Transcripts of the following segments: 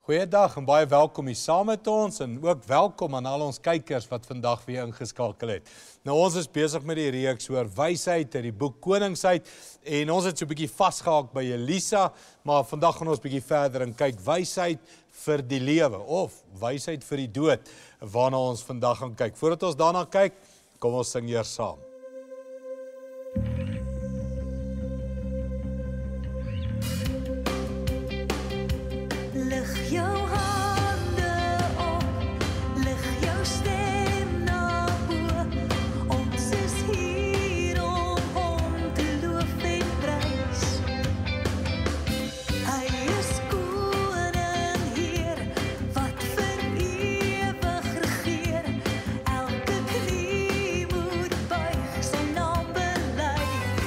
Goeiedag en baie welkom hier saam met ons en ook welkom aan al ons kykers wat vandag weer ingeskakel het. Nou ons is besig met die reeks oor wysheid uit die boek Koningsheid en ons het so 'n bietjie vasgehaak by Elisa, maar vandag gaan ons bietjie verder en kyk wysheid vir die lewe of wysheid vir die dood waarna ons vandag gaan kyk. Voordat ons daarna kyk, kom ons sing eers saam. Lig jou hande op, lig jou stem na bo. Ons is hier om hom te loof en prys. Hy is koning Heer, wat vir ewig regeer. Elke knie moet buig, sy naam bely.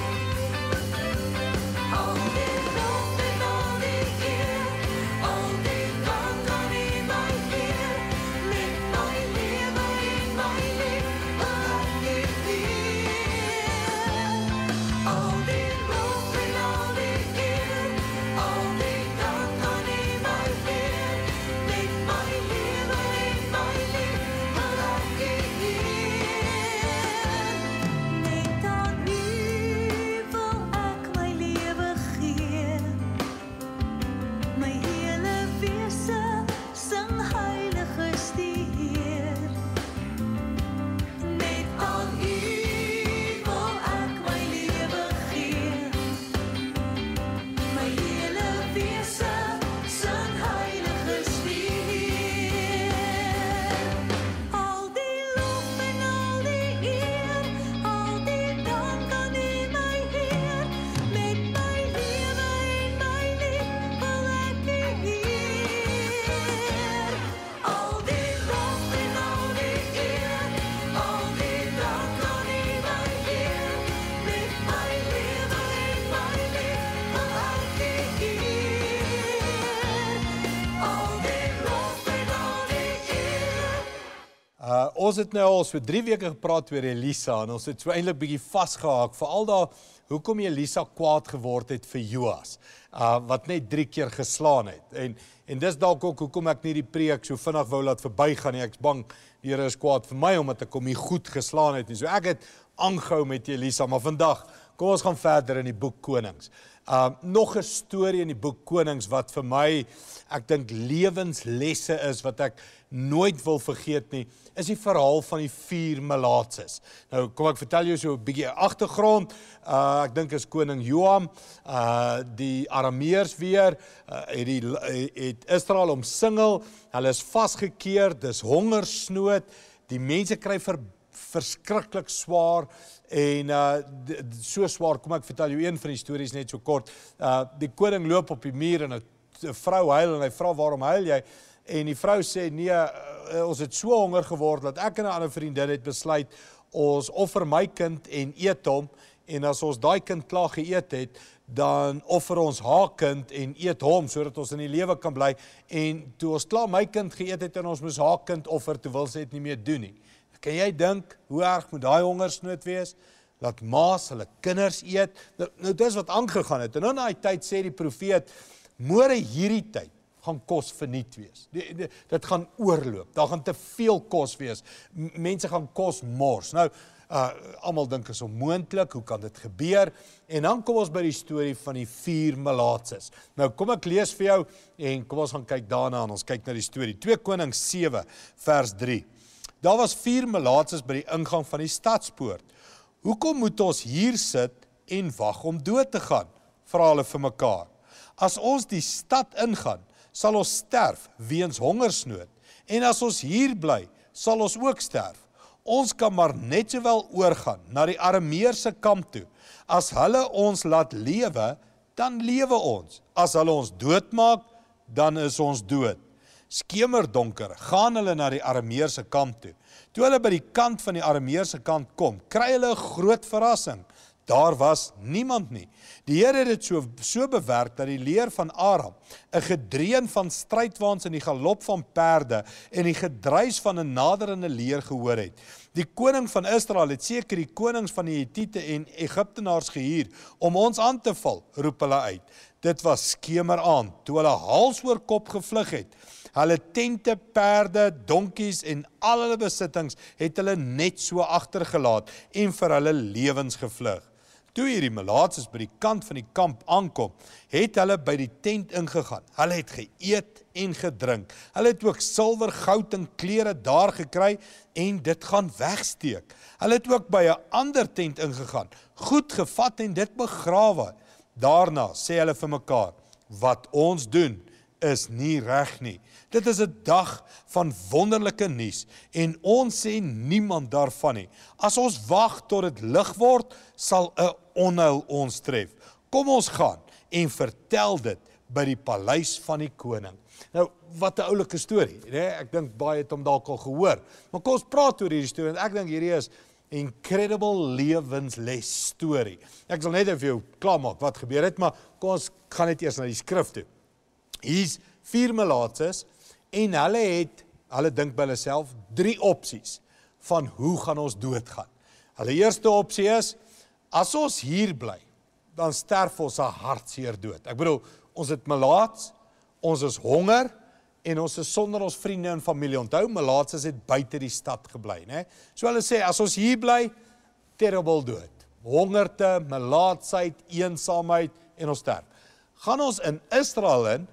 Al die lof en al die eer, al die dank aan U, my Heer, met my lewe en my lief wil ek U eer. Al die lof en al die eer, al die dank aan U, my Heer, met my lewe en my lief wil ek U eer. Net aan U wil ek my lewe gee. My hele wese sing heilig is die Heer. Net aan U wil ek my lewe gee. My hele wese sing heilig is die Heer. Al die lof en al die eer, al die dank aan U, my Heer, met my lewe en my lief wil ek U eer. Al die lof en al die eer, al die dank aan U, my Heer, met my lewe en my lief wil ek U eer. Al die lof en al die eer. Ons het nou al so 3 weke gepraat oor Elisa en ons het so eintlik bietjie vasgehaak veral daar hoekom Elisa kwaad geword het vir Joas, wat net 3 keer geslaan het. En dis dalk ook hoekom ek nie die preek so vinnig wou laat verbygaan nie. Ek's bang die Here is kwaad vir my omdat ek hom nie goed geslaan het nie. So ek het aangehou met Elisa, maar vandag kom ons gaan verder in die boek Konings. Nog 'n storie in die boek Konings wat vir my, ek dink, lewenslesse is wat ek nooit wil vergeet nie, is die verhaal van die 4 melaatses. Nou kom ek vertel jou so 'n bietjie agtergrond. Ek dink is koning Joam, die Arameërs weer, het Israel omsingel, hulle is vasgekeer, dis hongersnood, die mense kry verskriklik swaar en so swaar, kom ek vertel jou een van die stories net so kort. Die koning loop op die muur en 'n vrou huil en hy vra waarom huil jy? En die vrou sê nee, ons het so honger geword dat ek en 'n ander vriendin het besluit ons offer my kind en eet hom en as ons daai kind klaar geëet het, dan offer ons haar kind en eet hom sodat ons in die lewe kan bly. En toe ons klaar my kind geëet het en ons moes haar kind offer, toe wil sy dit nie meer doen nie. Kan jy dink hoe erg moet daai hongersnood wees? Laat maas hulle kinders eet. Nou dis wat aangegaan het. En in daai tyd sê die profeet, môre hierdie tyd gaan kos verniet wees. Dit gaan oorloop. Daar gaan te veel kos wees. Mense gaan kos mors. Nou, almal dink is onmoontlik, hoe kan dit gebeur? En dan kom ons by die storie van die 4 melaatses. Nou kom ek lees vir jou en kom ons gaan kyk daarna en ons kyk na die storie. 2 Konings 7 vers 3. Daar was 4 melaatses by die ingang van die stadspoort. Hoekom moet ons hier sit en wag om dood te gaan? Vra hulle vir mekaar. As ons die stad ingaan, sal ons sterf weens hongersnood. En as ons hier bly, sal ons ook sterf. Ons kan maar net sowel oorgaan na die Arameëse kamp toe. As hulle ons laat lewe, dan lewe ons. As hulle ons doodmaak, dan is ons dood. Skemerdonker gaan hulle na die Arameëse kamp toe. Toe hulle by die kant van die Arameëse kant kom, kry hulle 'n groot verrassing. Daar was niemand nie. Die Here het dit so bewerk dat die leer van Aram, 'n gedreun van strydwaans en die galop van perde en die gedruis van 'n naderende leer gehoor het. Die koning van Israel het seker die konings van die Hittite en Egiptenaars gehuur om ons aan te val, roep hulle uit. dit was skemeraand, toe hulle hals oor kop gevlug het. Hulle tente, perde, donkies en al hulle besittings het hulle net so agtergelaat en vir hulle lewens gevlug. Toe hierdie melaatses by die kant van die kamp aankom, het hulle by die tent ingegaan. Hulle het geëet en gedrink. Hulle het ook silwer, goud en klere daar gekry en dit gaan wegsteek. Hulle het ook by 'n ander tent ingegaan, goed gevat en dit begrawe. Daarna sê hulle vir mekaar, wat ons doen is nie reg nie. Dit is 'n dag van wonderlike nuus en ons sê niemand daarvan nie. As ons wag tot dit lig word, sal 'n onheil ons tref. Kom ons gaan en vertel dit by die paleis van die koning. Nou, wat 'n oulike storie, né? Ek dink baie het hom dalk al gehoor. Maar kom ons praat oor hierdie storie, want ek dink hierdie is 'n incredible lewensles storie. Ek sal net vir jou klaarmaak wat gebeur het, maar kom ons gaan net eers na die skrif toe. Hier's 4 melaatses en hulle dink by hulle self 3 opsies van hoe gaan ons doodgaan. Hulle eerste opsie is, as ons hier bly, dan sterf ons 'n hartseer dood. Ek bedoel, ons het melaats, ons is honger en ons is sonder ons vriende en familie. Onthou, melaatses het buite die stad gebly, né? So hulle sê, as ons hier bly, terrible dood. Hongerte, melaatsheid, eensaamheid en ons sterf. Gaan ons in Israel in,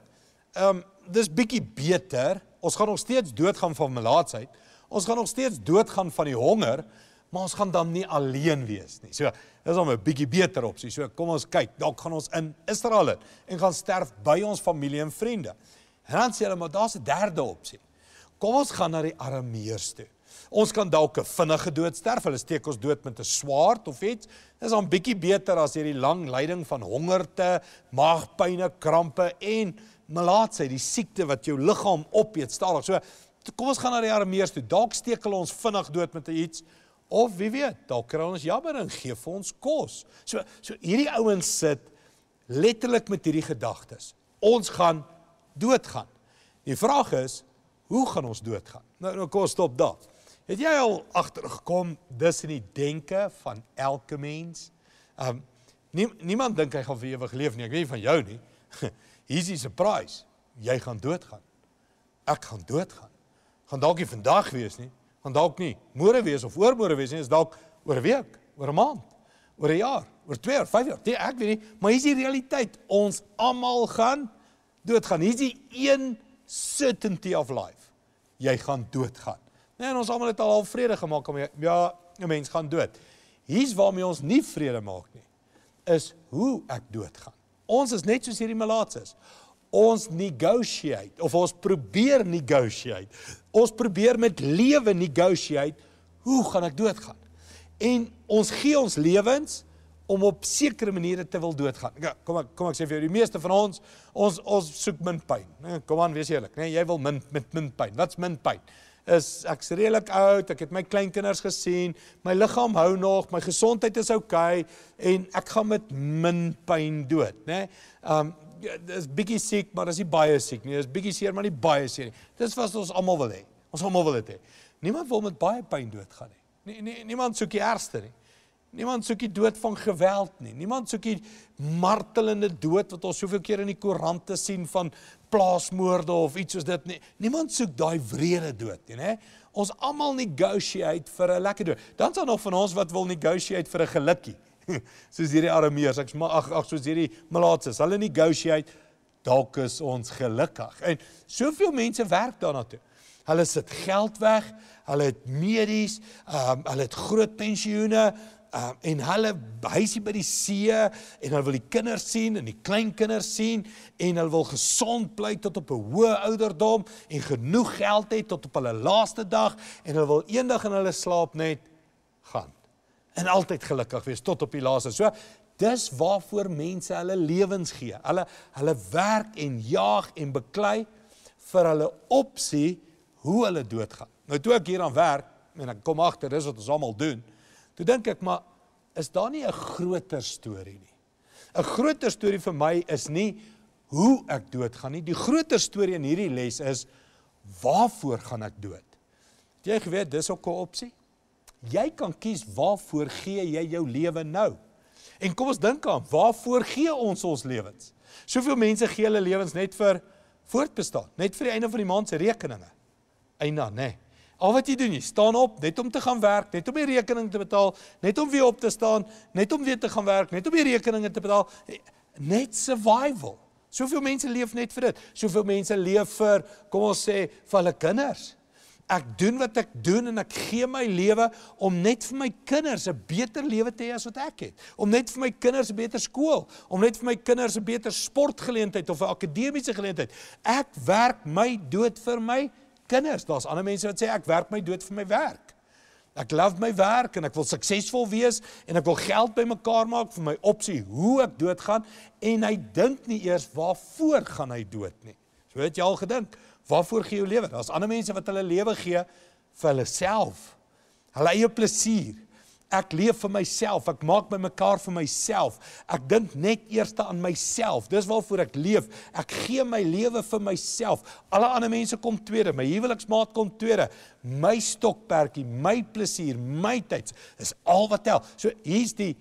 dis bietjie beter, ons gaan nog steeds doodgaan van melaatsheid, ons gaan nog steeds doodgaan van die honger, maar ons gaan dan nie alleen wees nie. So, dis om 'n bietjie beter opsie. So, kom ons kyk, dalk gaan ons in Israel in en gaan sterf by ons familie en vriende. En dan sê hulle, maar daar's 'n derde opsie. Kom ons gaan na die Arameërs toe. Ons kan dalk 'n vinnige dood sterf, hulle steek ons dood met 'n swaard of iets. Dis dan bietjie beter as hierdie lang lyding van hongerte, maagpyne, krampe en melaatsheid, die siekte wat jou liggaam opeet stadig. So, kom ons gaan na die Arameërs toe. Dalk steek hulle ons vinnig dood met iets, of wie weet, dalk kry ons jammer en gee vir ons kos. So hierdie ouens sit letterlik met hierdie gedagtes. Ons gaan doodgaan. Die vraag is, hoe gaan ons doodgaan? Nou kom ons stop daar. Het jy al agtergekom, dis in die denke van elke mens? Niemand dink hy gaan vir ewig leef nie, ek weet nie van jou nie. Hier's die surprise, jy gaan doodgaan. Ek gaan doodgaan. Gaan dalk nie vandag wees nie, gaan dalk nie môre wees of oormôre wees nie, is dalk oor 'n week, oor 'n maand, oor 'n jaar, oor 2 jaar, 5 jaar, ek weet nie, maar hier's die realiteit, ons almal gaan doodgaan. Hier's die een certainty of life, jy gaan doodgaan. Nee, en ons almal het al vrede gemaak om, ja, 'n mens gaan dood. Hier's waarmee ons nie vrede maak nie, is hoe ek doodgaan. Ons is net soos hierdie melaatses. Ons negotiate, of ons probeer negotiate. Ons probeer met lewe negotiate, hoe gaan ek doodgaan? En ons gee ons lewens om op sekere maniere te wil doodgaan. Ja, kom ek sê vir jou, die meeste van ons soek min pyn. Kom aan, wees eerlik, nee, jy wil met min pyn. Wat's min pyn? Ek's redelik oud, ek het my kleinkinders gesien, my liggaam hou nog, my gesondheid is okay, en ek gaan met min pyn dood, né? Dis bietjie siek, maar dis nie baie siek nie. Dis bietjie seer, maar nie baie seer nie. Dis wat ons almal wil hê. Ons almal wil dit hê. Niemand wil met baie pyn doodgaan nie. Niemand soek die ergste nie. Niemand soek die dood van geweld nie. Niemand soek die martelende dood wat ons soveel keer in die koerante sien van plaasmoorde of iets soos dit nie. Niemand soek daai wrede dood nie, né? Ons almal negotiate vir 'n lekker dood. Dan's daar nog van ons wat wil negotiate vir 'n gelukkie. Soos hierdie Arameërs, soos hierdie melaatses, hulle negotiate, dalk is ons gelukkig. En soveel mense werk daarna toe. Hulle sit geld weg, hulle het medies, hulle het groot pensioene, en hulle huisie by die see, en hulle wil die kinders sien, en die kleinkinders sien, en hulle wil gesond bly tot op 'n hoë ouderdom, en genoeg geld het tot op hulle laaste dag, en hulle wil eendag in hulle slaap net gaan. En altyd gelukkig wees, tot op die laaste. So, dis waarvoor mense hulle lewens gee. Hulle werk en jaag en beklei vir hulle opsie hoe hulle doodgaan. Nou toe ek hier aan werk, en ek kom agter, dis wat ons almal doen, toe dink ek, maar is daar nie 'n groter storie nie? 'n Groter storie vir my is nie hoe ek doodgaan nie. Die groter storie in hierdie les is, waarvoor gaan ek dood? Het jy geweet, dis ook 'n opsie? Jy kan kies waarvoor gee jy jou lewe nou. En kom ons dink aan, waarvoor gee ons lewens? Soveel mense gee hulle lewens net vir voortbestaan, net vir die einde van die maand se rekeninge. Eina, nee. Al wat jy doen, jy staan op, net om te gaan werk, net om die rekening te betaal, net om weer op te staan, net om weer te gaan werk, net om die rekeninge te betaal, net survival. Soveel mense leef net vir dit. Soveel mense leef vir, kom ons sê, vir hulle kinders. Ek doen wat ek doen en ek gee my lewe om net vir my kinders 'n beter lewe te hê as wat ek het. Om net vir my kinders 'n beter skool, om net vir my kinders 'n beter sportgeleentheid of 'n akademiese geleentheid. Ek werk my dood vir my kinders. Daar's ander mense wat sê ek werk my dood vir my werk. Ek love my werk en ek wil suksesvol wees en ek wil geld bymekaar maak vir my opsie hoe ek doodgaan en hy dink nie eers waarvoor gaan hy dood nie. So het jy al gedink, waarvoor gee jy jou lewe? Daar's ander mense wat hulle lewe gee vir hulle self, hulle eie plesier. Ek leef vir myself, ek maak bymekaar vir myself. Ek dink net eers aan myself. Dis waarvoor ek leef. Ek gee my lewe vir myself. Alle ander mense kom tweede, my huweliksmaat kom tweede. My stokperdjie, my plesier, my tyd is al wat tel. So hier's die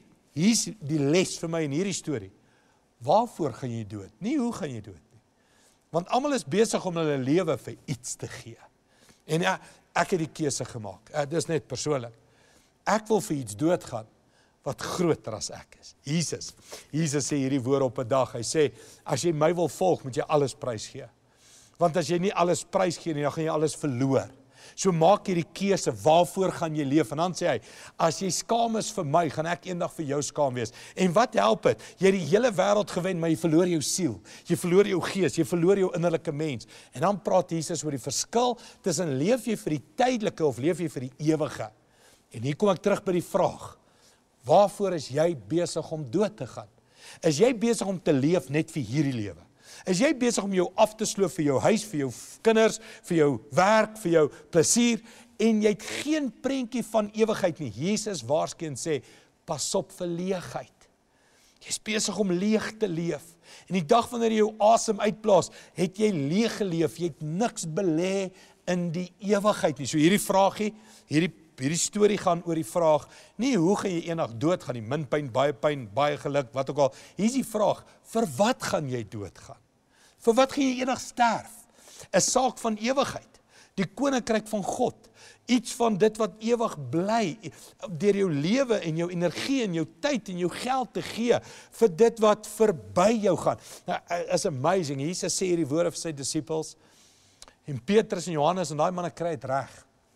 les vir my in hierdie storie. Waarvoor gaan jy dood? Nie hoe gaan jy dood nie. Want almal is besig om hulle lewe vir iets te gee. En ja, ek het die keuse gemaak. Dis net persoonlik. Ek wil vir iets doodgaan wat groter as ek is. Jesus sê hierdie woorde op 'n dag. Hy sê, as jy my wil volg, moet jy alles prys gee. Want as jy nie alles prys gee nie, dan gaan jy alles verloor. So maak hierdie keuse, waarvoor gaan jy leef? En dan sê hy, as jy skaam is vir my, gaan ek eendag vir jou skaam wees. En wat help dit? Jy het die hele wêreld gewen, maar jy verloor jou siel. Jy verloor jou gees, jy verloor jou innerlike mens. En dan praat Jesus oor die verskil tussen leef jy vir die tydelike of leef jy vir die ewige. En hier kom ek terug by die vraag, waarvoor is jy besig om dood te gaan? Is jy besig om te leef net vir hierdie lewe? Is jy besig om jou af te sloof vir jou huis, vir jou kinders, vir jou werk, vir jou plesier, en jy het geen prentjie van ewigheid nie? Jesus waarsku en sê, pas op vir leegheid. Jy's besig om leeg te leef. En die dag wanneer jy jou asem uitblaas, het jy leeg geleef, jy het niks belê in die ewigheid nie. So hierdie vraagie, hierdie storie gaan oor die vraag, nie hoe gaan jy eendag doodgaan, die min pyn, baie geluk, wat ook al. Hier is die vraag, vir wat gaan jy doodgaan? Vir wat gaan jy eendag sterf? 'n Saak van ewigheid, die koninkryk van God, iets van dit wat ewig bly, deur jou lewe en jou energie en jou tyd en jou geld te gee, vir dit wat verby jou gaan. Nou, is amazing, Jesus sê hierdie woorde vir sy disippels, en Petrus en Johannes en daai manne kry dit reg.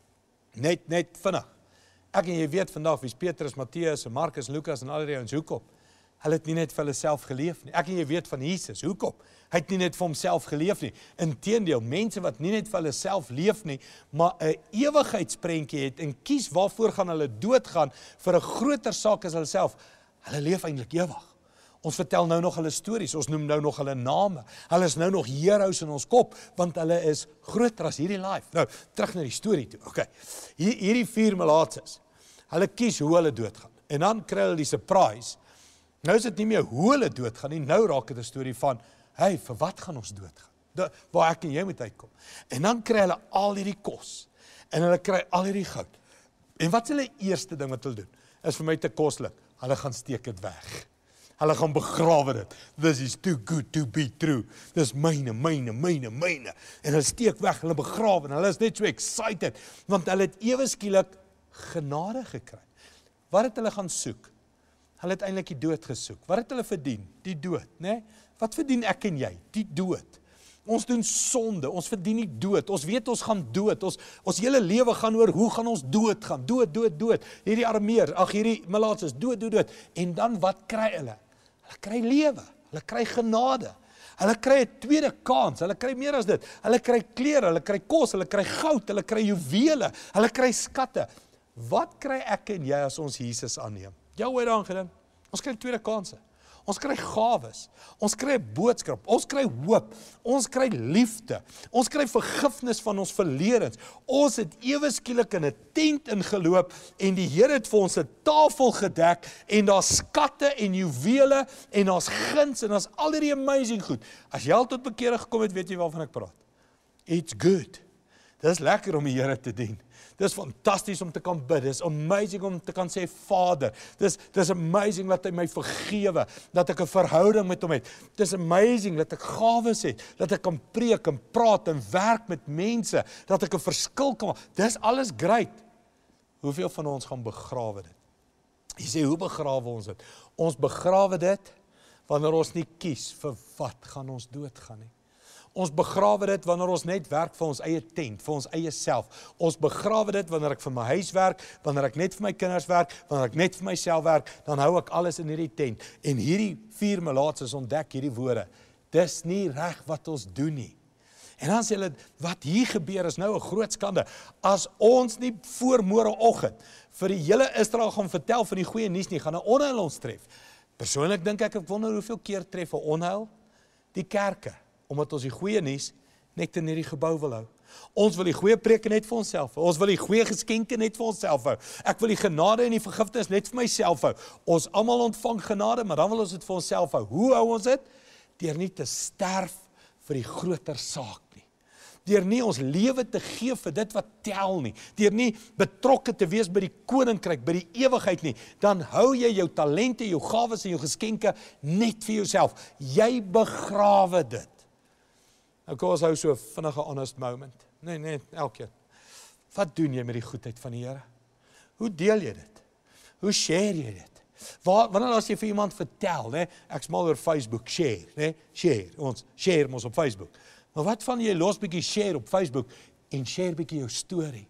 Net vinnig. Ek en jy weet vandag wie's Petrus, Matteus en Markus, Lukas en al die ouens, hoekom? Hulle het nie net vir hulle self geleef nie. Ek en jy weet van Jesus, hoekom? Hy het nie net vir homself geleef nie. Inteendeel, mense wat nie net vir hulle self leef nie, maar 'n ewigheidsprentjie het en kies waarvoor gaan hulle doodgaan vir 'n groter saak as hulle self. Hulle leef eintlik ewig. Ons vertel nou nog hulle stories, ons noem nou nog hulle name. Hulle is nou nog heroes in ons kop, want hulle is groter as hierdie life. Nou, terug na die storie toe. Okay. Hierdie 4 melaatses, hulle kies hoe hulle doodgaan. En dan kry hulle die surprise. Nou is dit nie meer hoe hulle doodgaan nie, nou raak dit 'n storie van, hey, vir wat gaan ons doodgaan? Waar ek en jy moet uitkom. En dan kry hulle al hierdie kos, en hulle kry al hierdie goud. En wat is hulle eerste ding wat hulle doen? Is vir my te koslik. Hulle gaan steek dit weg. Hulle gaan begrawe dit. This is too good to be true. Dis myne. En hulle steek weg, hulle begrawe, en hulle is net so excited, want hulle het ewe skielik genade gekry. Wat het hulle gaan soek? Hulle het eintlik die dood gesoek. Wat het hulle verdien? Die dood, né? Wat verdien ek en jy? Die dood. Ons doen sonde, ons verdien die dood. Ons weet ons gaan dood. Ons hele lewe gaan oor hoe gaan ons doodgaan? Dood. Hierdie Arameer, hierdie Malaatses, dood. En dan wat kry hulle? Hulle kry lewe. Hulle kry genade. Hulle kry 'n tweede kans. Hulle kry meer as dit. Hulle kry klere, hulle kry kos, hulle kry goud, hulle kry juwele, hulle kry skatte. Wat kry ek en jy as ons Jesus aanneem? Jou ooit daaraan gedink? Ons kry tweede kansse. Ons kry gawes. Ons kry 'n boodskap. Ons kry hoop. Ons kry liefde. Ons kry vergifnis van ons verledens. Ons het ewe skielik in 'n tent ingeloop en die Here het vir ons 'n tafel gedek en daar's skatte en juwele en daar's guns en daar's al hierdie amazing goed. As jy al tot bekering gekom het, weet jy waarvan ek praat. It's good. Dis lekker om die Here te dien. Dis fantasties om te kan bid. Dis amazing om te kan sê Vader. Dis amazing dat hy my vergewe, dat ek 'n verhouding met hom het. Dis amazing dat ek gawes het, dat ek kan preek en praat en werk met mense, dat ek 'n verskil kan maak. Dis alles great. Hoeveel van ons gaan begrawe dit? Jy sê, hoe begrawe ons dit? Ons begrawe dit wanneer ons nie kies vir wat gaan ons doodgaan nie. Ons begrawe dit wanneer ons net werk vir ons eie tent, vir ons eie self. Ons begrawe dit wanneer ek vir my huis werk, wanneer ek net vir my kinders werk, wanneer ek net vir myself werk, dan hou ek alles in hierdie tent. En hierdie 4 melaatses ontdek hierdie woorde. Dis nie reg wat ons doen nie. En dan sê hulle, wat hier gebeur is nou 'n groot skande. As ons nie voor môreoggend vir die hele Israel gaan vertel van die goeie nuus nie, gaan 'n onheil ons tref. Persoonlik dink ek wonder hoeveel keer tref 'n onheil die kerke, omdat ons die goeie nuus net in hierdie gebou wil hou. Ons wil die goeie preke net vir onsself hou. Ons wil die goeie geskenke net vir onsself hou. Ek wil die genade en die vergifnis net vir myself hou. Ons almal ontvang genade, maar dan wil ons dit vir onsself hou. Hoe hou ons dit? Deur nie te sterf vir die groter saak nie. Deur nie ons lewe te gee vir dit wat tel nie. Deur nie betrokke te wees by die koninkryk, by die ewigheid nie. Dan hou jy jou talente, jou gawes en jou geskenke net vir jouself. Jy begrawe dit. Nou kom ons hou so 'n vinnige honest moment. Nee, elkeen. Wat doen jy met die goedheid van die Here? Hoe deel jy dit? Hoe share jy dit? Wanneer as jy vir iemand vertel, né? Ek smal oor Facebook, share, né? Share. Ons share mos op Facebook. Maar wat van jy los bietjie share op Facebook en share bietjie jou storie?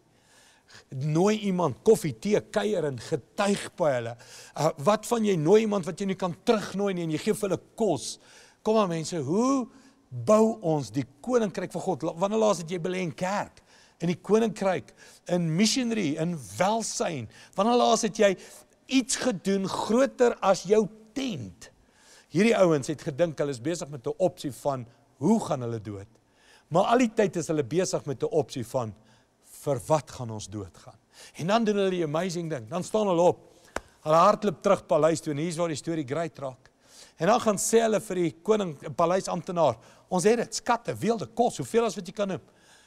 Nooi iemand koffie, tee, kuier en getuig by hulle. Wat van jy nooi iemand wat jy nie kan terugnooi nie en jy gee vir hulle kos? Kom aan mense, hoe bou ons die koninkryk van God? Wanneer laas het jy belê in kerk, in die koninkryk, in missionary, in welsyn? Wanneer laas het jy iets gedoen groter as jou tent? Hierdie ouens het gedink hulle is besig met 'n opsie van hoe gaan hulle dood? Maar al die tyd is hulle besig met 'n opsie van vir wat gaan ons doodgaan? En dan doen hulle die amazing ding. Dan staan hulle op. Hulle hardloop terug paleis toe en hier's waar die storie great raak. En dan gaan sê hulle vir die koning, paleisamptenaar, ons het dit, skatte, weelde, kos, hoeveel as wat jy kan noem.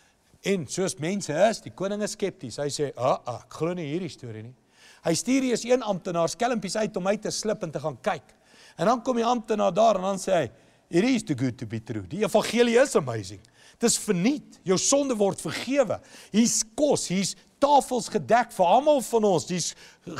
En soos mense is, die koning is skepties. Hy sê, ek glo nie hierdie storie nie. Hy stuur eers een amptenaar skelmpies uit om uit te slip en te gaan kyk. En dan kom die amptenaar daar en dan sê hy, it is too good to be true. Die evangelie is amazing. Dit is verniet. Jou sonde word vergewe. Hier's kos, hier's tafels gedek vir almal van ons. Hier's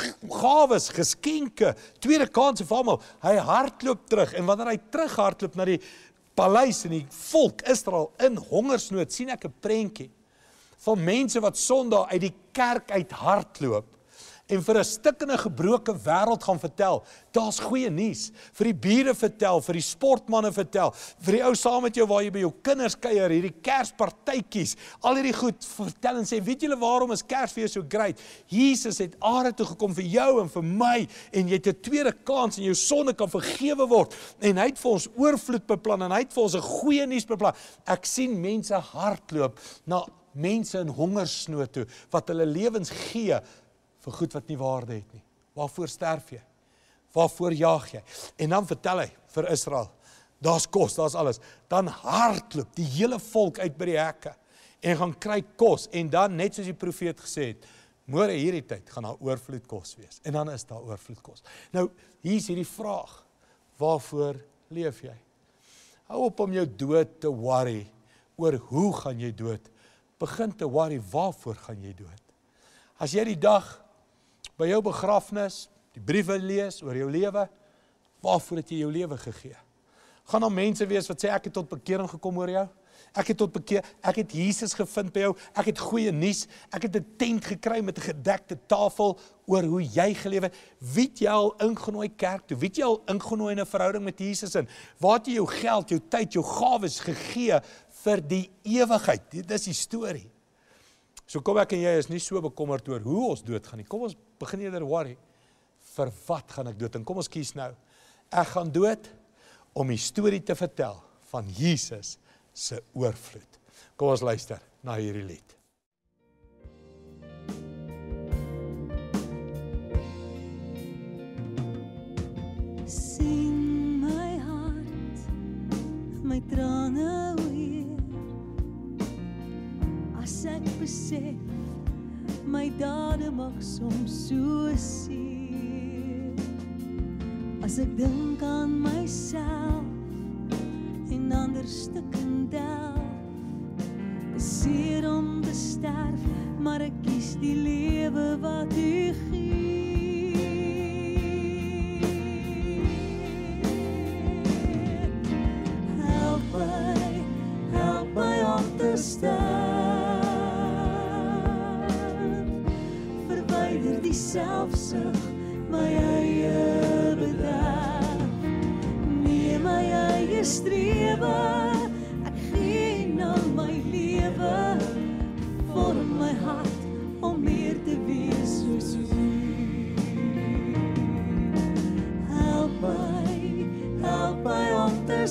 gawes, geskenke, tweede kanse vir almal. Hy hardloop terug en wanneer hy terughardloop na die paleis en die volk Israel in hongersnood, sien ek 'n prentjie van mense wat Sondag uit die kerk uit hardloop en vir 'n stikkende gebroke wêreld gaan vertel, daar's goeie nuus. Vir die bure vertel, vir die sportmanne vertel, vir die ou saam met jou waar jy by jou kinders kuier, hierdie Kerspartytjies, al hierdie goed vertel en sê, weet julle waarom is Kersfees so great? Jesus het aarde toe gekom vir jou en vir my en jy het 'n tweede kans en jou sonde kan vergewe word en hy het vir ons oorvloed beplan en hy het vir ons 'n goeie nuus beplan. Ek sien mense hardloop na mense in hongersnood toe wat hulle lewens gee vir goed wat nie waarde het nie. Waarvoor sterf jy? Waarvoor jaag jy? En dan vertel hy vir Israel, daar's kos, daar's alles. Dan hardloop die hele volk uit by die hekke en gaan kry kos. En dan, net soos die profeet gesê het, môre hierdie tyd gaan daar oorvloed kos wees. En dan is daar oorvloed kos. Nou, hier's hierdie vraag, waarvoor leef jy? Hou op om jou dood te worry oor hoe gaan jy dood. Begin te worry, waarvoor gaan jy dood? As jy die dag by jou begrafnis, die briewe lees oor jou lewe, waarvoor het jy jou lewe gegee? Gaan daar mense wees wat sê, ek het tot bekering gekom oor jou? Ek het Jesus gevind by jou, ek het goeie nuus, ek het 'n tent gekry met 'n gedekte tafel oor hoe jy geleef het. Wie het jy al ingenooi kerk toe? Wie het jy al ingenooi in 'n verhouding met Jesus in? Waar het jy jou geld, jou tyd, jou gawes gegee vir die ewigheid? Dit is die storie. So kom ek en jy is nie so bekommerd oor hoe ons doodgaan nie. Kom ons begin eerder worry, vir wat gaan ek dood? En kom ons kies nou, ek gaan dood om die storie te vertel van Jesus se oorvloed. Kom ons luister na hierdie lied. Sing my hart, my trane weer, as as ek besef, my dade mag soms so seer. As ek dink aan myself en ander stukken delf, is seer om te sterf, maar ek kies die lewe wat u gee. Help my om te sterf. Verwyder die selfsug, my eie bederf. Neem my eie strewe, ek gee nou my lewe. Vorm my hart om meer te wees soos u. Help my om te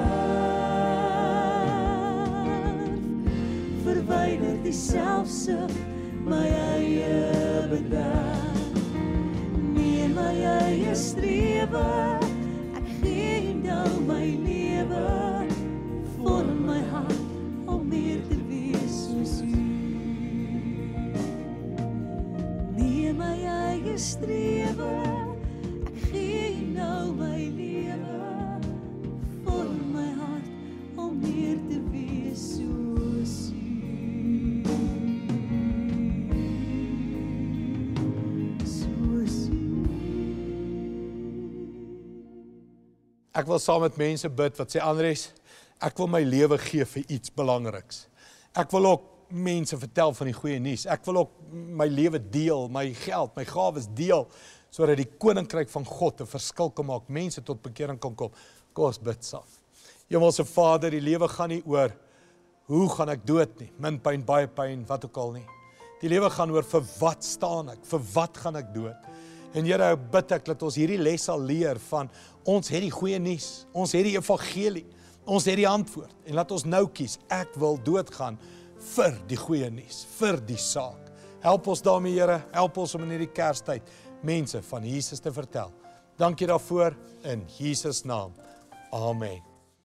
sterf. Verwyder die selfsug, my eie bederf. Neem my eie strewe, ek gee nou my lewe. Vorm my hart om meer te wees soos u. Neem my eie strewe, ek gee nou my lewe. Vorm my hart om meer te wees soos u. Soos u. Ek wil saam met mense bid wat sê, Andries, ek wil my lewe gee vir iets belangriks. Ek wil ook mense vertel van die goeie nuus. Ek wil ook my lewe deel, my geld, my gawes deel, sodat die koninkryk van God 'n verskil kan maak, mense tot bekering kan kom. Kom ons bid saam. Hemelse Vader, die lewe gaan nie oor hoe gaan ek dood nie, min pyn, baie pyn, wat ook al nie. Die lewe gaan oor vir wat staan ek, vir wat gaan ek dood. En Here, bid ek dat ons hierdie les sal leer van ons het die goeie nuus, ons het die evangelie, ons het die antwoord. En laat ons nou kies, ek wil doodgaan vir die goeie nuus, vir die saak. Help ons daarmee, Here, help ons om in hierdie Kerstyd mense van Jesus te vertel. Dankie daarvoor in Jesus naam. Amen.